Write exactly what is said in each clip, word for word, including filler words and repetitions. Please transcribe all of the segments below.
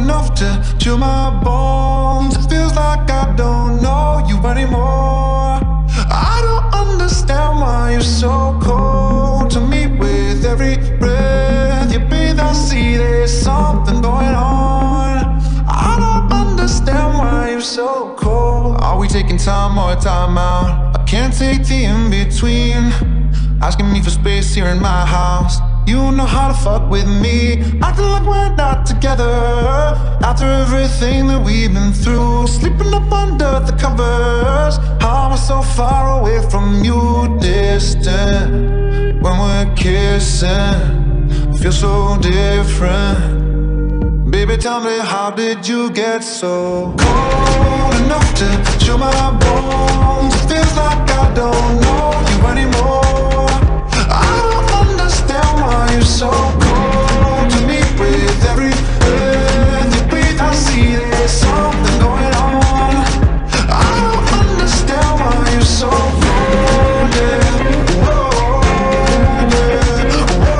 enough to chill my bones. It feels like I don't know you anymore. I don't understand why you're so cold to me. With every breath you breathe, I see there's something going on. I don't understand why you're so cold. Are we taking time or time out? I can't take the in-between. Asking me for space here in my house. You know how to fuck with me, acting like we're not together. After everything that we've been through, sleeping up under the covers. How am I so far away from you, distant? When we're kissing, feel so different. Baby, tell me, how did you get so cold enough to chill my bones? It feels like I don't know you anymore. I don't understand why you're so cold to me. With every breath you breathe, I see there's something going on. I don't understand why you're so cold, yeah. Whoa, yeah.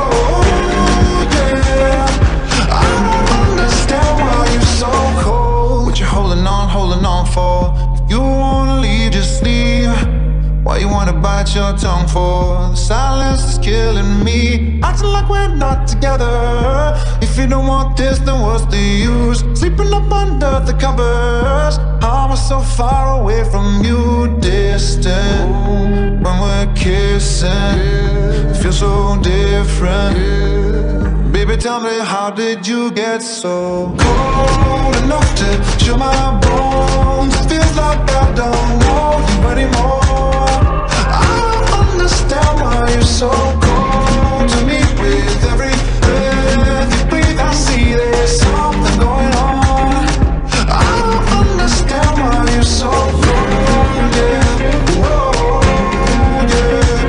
Whoa, yeah. I don't understand why you're so cold. What you holding on, holding on for? If you wanna leave, just leave. Why you wanna bite your tongue for? The silence is killing me, acting like we're not together. If you don't want this, then what's the use? Sleeping up under the covers. How am I so far away from you, distant? When we're kissing, it feels so different. Baby, tell me, how did you get so cold enough to chill my bones? It feels like I don't know you anymore. I don't understand why you're so cold to me. With every breath you breathe, I see there's something going on. I don't understand why you're so cold, yeah. Whoa, yeah.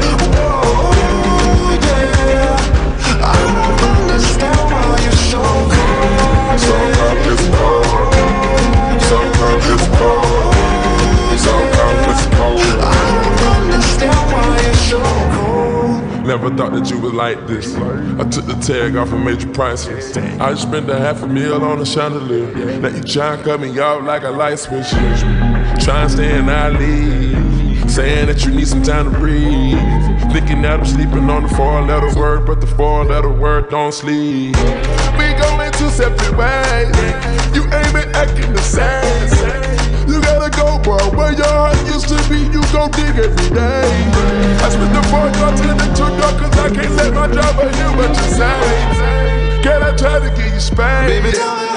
Whoa, yeah. I don't understand why you're so cold. Sometimes it's cold. Sometimes it's cold. Sometimes it's cold. I don't understand why you're so cold. Never thought that you was like this. I took the tag off and made you priceless. I just spent a half a meal on a chandelier. Now you try and cut me off like a light switch. Try and stay and I leave, saying that you need some time to breathe. Thinking that I'm sleeping on the four-letter word, but the four-letter word don't sleep. We going two separate ways. You ain't been acting the same. You gotta go, boy, where your heart used to be, you gon' dig every day. I spent the four dark till it too dark, cause I can't let my driver hear what you say. Can I try to get you spanked? Baby, tell me,